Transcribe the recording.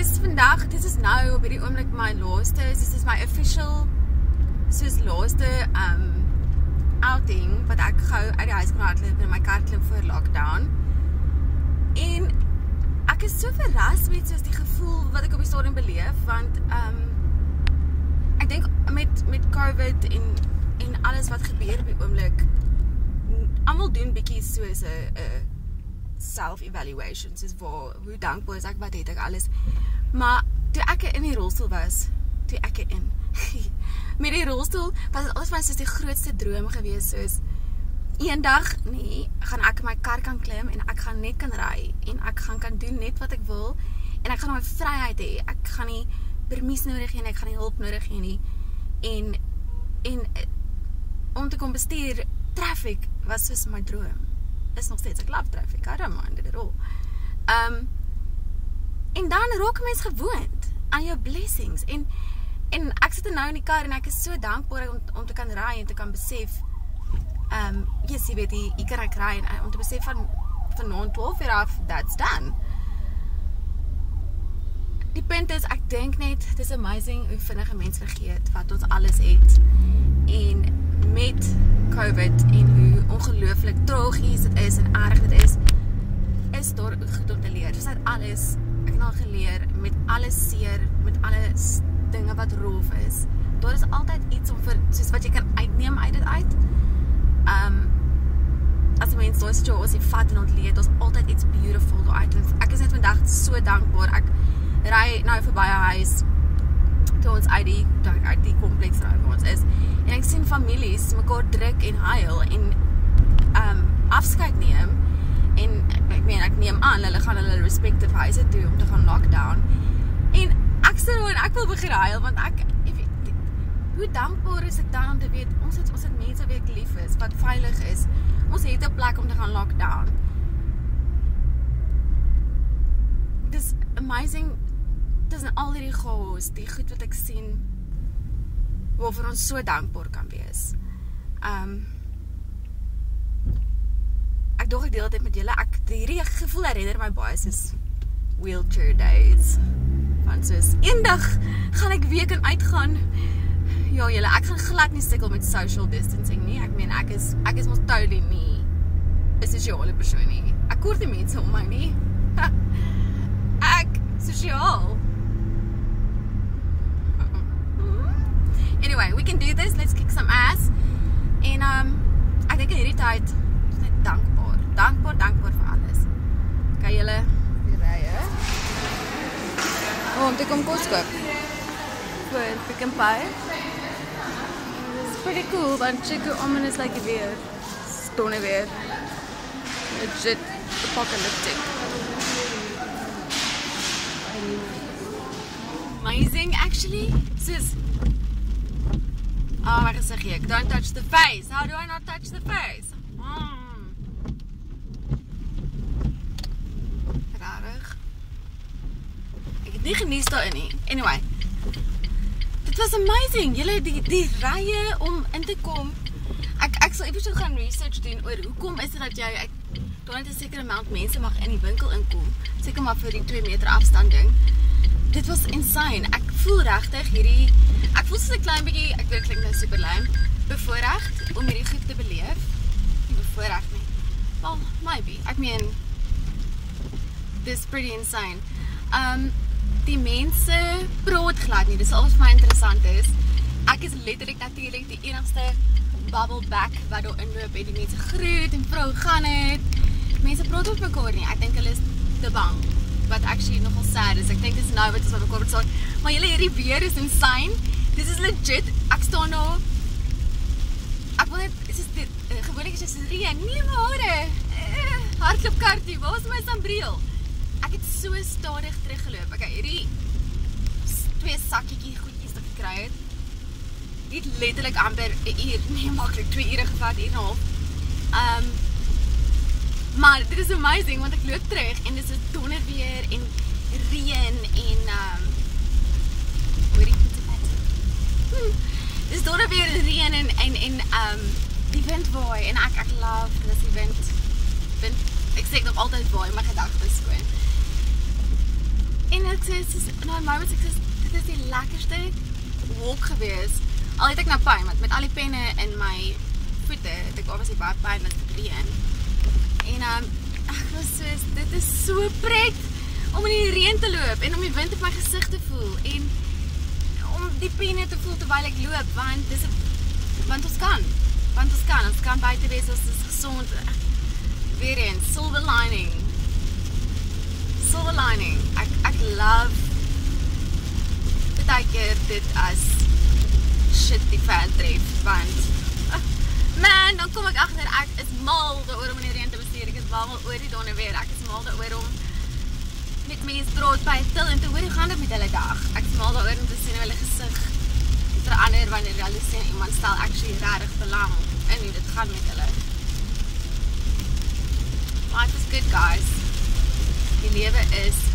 is vandag, dit is nou op hierdie oomblik my laaste, dit is my official soos laaste outing wat ek gou uit die huis kon hardloop en in my kar klim voor lockdown. En ek is so verras met soos die gevoel wat ek op die stadium beleef, want ek dink met COVID en alles wat gebeur op die oomblik, almal doen bietjie soos 'n self-evaluation, soos hoe dankbaar is ek, wat het ek alles. Maar toe ek in die rolstoel was, met die rolstoel was het alles van soos die grootste droom gewees, soos eendag, gaan ek in my kar kan klim en ek gaan net kan ry en ek gaan kan doen net wat ek wil en ek gaan my vryheid hê. Ek gaan nie permis nodig hê en ek gaan nie hulp nodig hê nie. En om te kon bestuur traffic was soos my droom. Is nog steeds, ek love traffic, I don't mind it at all. En dan raak mens gewoond aan jou blessings en ek sit nou in die kar en ek is so dankbaar om te kan ry en te kan besef yes, jy weet, jy kan ek ry en om te besef van 12 uur af, that's done. Die punt is, ek dink net, het is amazing hoe vinnig 'n mens vergeet wat ons alles het en met COVID en hoe ongelooflik tragies dit is en erg dit is daar goed om te leer. Dus uit alles, ek het al geleer, met alles seer, met alles dinge wat rof is, daar is altyd iets om soos wat jy kan uitneem uit dit uit. As 'n mens daai situasie vat en ontleed, daar is altyd iets beautiful daar uit. Ek is net vandag so dankbaar. Ek ry nou verby 'n huis toe ons uit die kompleks ry waar ons is. En ek sien families mekaar druk en huil en afskeid neem. En ek neem aan, hulle gaan hulle respective huise toe om te gaan lockdown. En ek sê nou, ek wil begin huil, want hoe dankbaar is ek dan om te weet, ons het mense wie ek lief is, wat veilig is. Ons het 'n plek om te gaan lockdown. Dis amazing, dis in al hierdie chaos, die goed wat ek sien, waarvoor ons so dankbaar kan wees. Ek dog ek deel dit met julle, hierdie gevoel herinner my baie soos wheelchair days. Want soos, eendag gaan ek weer kan uitgaan. Ja julle, ek gaan glad nie sukkel met social distancing nie. Ek is mos totally nie 'n sosiale persoon nie. Ek kort die mense om my nie. Ek sosiaal. Anyway, we can do this. Let's kick some ass. En ek dink in hierdie tyd is net dankbaar. Dankbaar vir alles. Kan julle die rye? Om te kom kos koop. Vir Pick n Pay. It's pretty cool, want check hoe ominous like die weer. Stonne weer. Legit apocalyptic. Amazing actually. Soos wat gesê ek? Don't touch the face. How do I not touch the face? Rarig. Ek het nie genies daarin nie. Anyway. Dit was amazing. Julle die rye om in te kom. Ek sal eers gaan research doen oor hoekom is dit dat jy daar net 'n sekere amount mense mag in die winkel inkom. Seker maar vir die 2 meter afstand ding. Dit was insane. Ek voel regtig ek voel soos 'n klein bietjie, ek weet klink nou super lame, bevoorreg om hierdie goed te beleef. Nie bevoorreg nie. Well, maybe. Ek meen, this is pretty insane. Die mense praat glad nie, dis al wat vir my interessant is. Ek is letterlik natuurlik die enigste bubble back wat daar inloop en die mense groet en vrou gaan het. Mense praat op mekaar nie, ek dink hulle is te bang. Wat actually nogal sad is, ek dink dis nou wat ons op mekaar staan. Maar julle hierdie weer is insane. This is legit, ek staan nou, ek wil net, gewoonlik is dit reën, nie my hare, hardloopkartie, waar is my sambreel? Ek het so stadig teruggeloop, ek hierdie 2 sakkietjie goedjies wat ek gekry het, die het letterlik amper 'n uur, nie maklik 2 ure gevat, 1 en 'n half. Maar dit is amazing, want ek loop terug en dit is donderweer en reën en dis donderweer en reën en die wind waai en ek love dis die wind ek sê nog altyd waai, my gedagtes skoon. En ek sê, nou moments, ek sê, dit is die lekkerste walk gewees. Al het ek nou pyn, want met al die penne in my voete, het ek obviously baie pyn as dit reën. En ek was soos, dit is so pret om in die reën te loop en om die wind op my gesig te voel en om die penne te voel terwyl ek loop, want ons kan buite wees, ons is gesond. Weer eens, silver lining. Ek love baie keer dit as shit die ver tref, want man, dan kom ek agter, ek is mal daaroor om in die reën te bestuur, ek is mal oor die donne weer, ek is mal daaroor om met mense praat by til en te hoor, hoe gaan dit met hulle dag? Ek is mal daaroor om te sien hoe hulle gesig verander wanneer hulle sien iemand stel actually regtig belang in hoe dit gaan met hulle. Life is good, guys. Die lewe is